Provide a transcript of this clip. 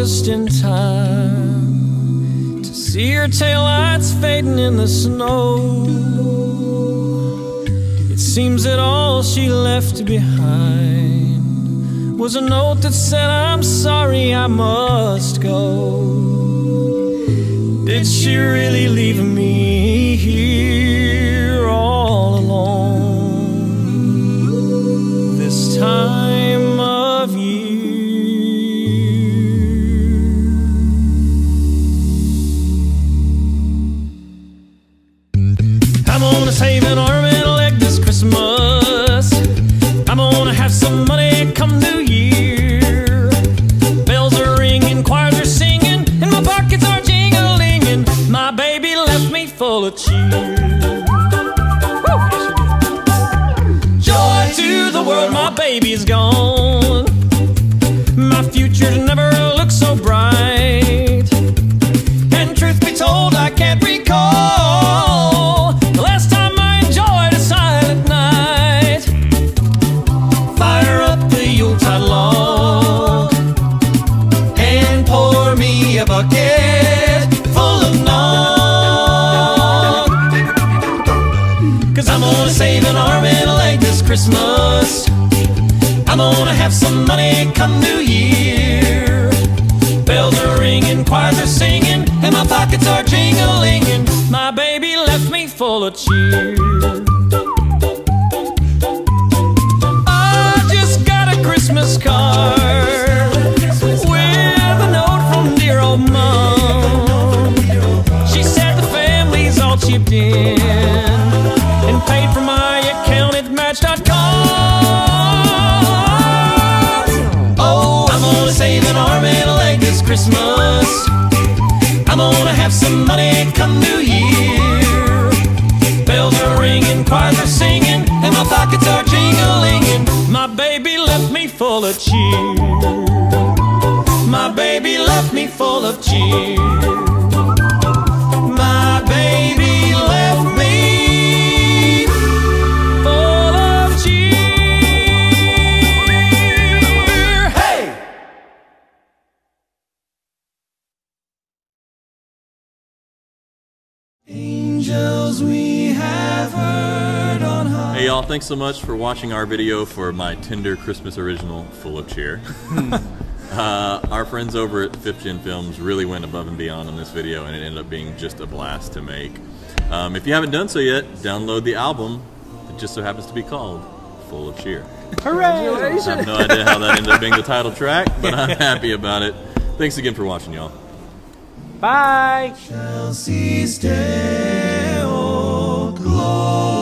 just in time to see her taillights fading in the snow. It seems that all she left behind was a note that said, I'm sorry, I must go. Did she really leave me here all alone this time of year? I'm gonna save an arm and a leg this Christmas. I'm gonna have some money come New Year. Bells are ringing, choirs are singing, and my pockets are jingling. My baby left me full of cheer. Joy to the world, my baby's gone. My future never looked so bright. And truth be told, I can't recall the last time I enjoyed a silent night. Fire up the Yuletide log and pour me a bucket full of nog. 'Cause I'm gonna save an arm and a leg this Christmas. I'm gonna have some money come New Year. Bells are ringing, choirs are singing, and my pockets are jingling. My baby left me full of cheer. I just got a Christmas card with a note from dear old Mom. She said the family's all chipped in and paid for my account at Match.com. Oh, I'm gonna save an arm and a leg this Christmas. I'm gonna have some money come New Year. Bells are ringing, choirs are singing, and my pockets are jingling. My baby left me full of cheer. My baby left me full of cheer. My baby left me full of cheer. Hey! Angels we have heard on high. Hey y'all, thanks so much for watching our video for my Tender Christmas original, Full of Cheer. Our friends over at Fifgen Films really went above and beyond on this video, and it ended up being just a blast to make. If you haven't done so yet, download the album. It just so happens to be called Full of Cheer. Hooray! I have no idea how that ended up being the title track, but I'm happy about it. Thanks again for watching, y'all. Bye! Chelsea's Day, oh, glory.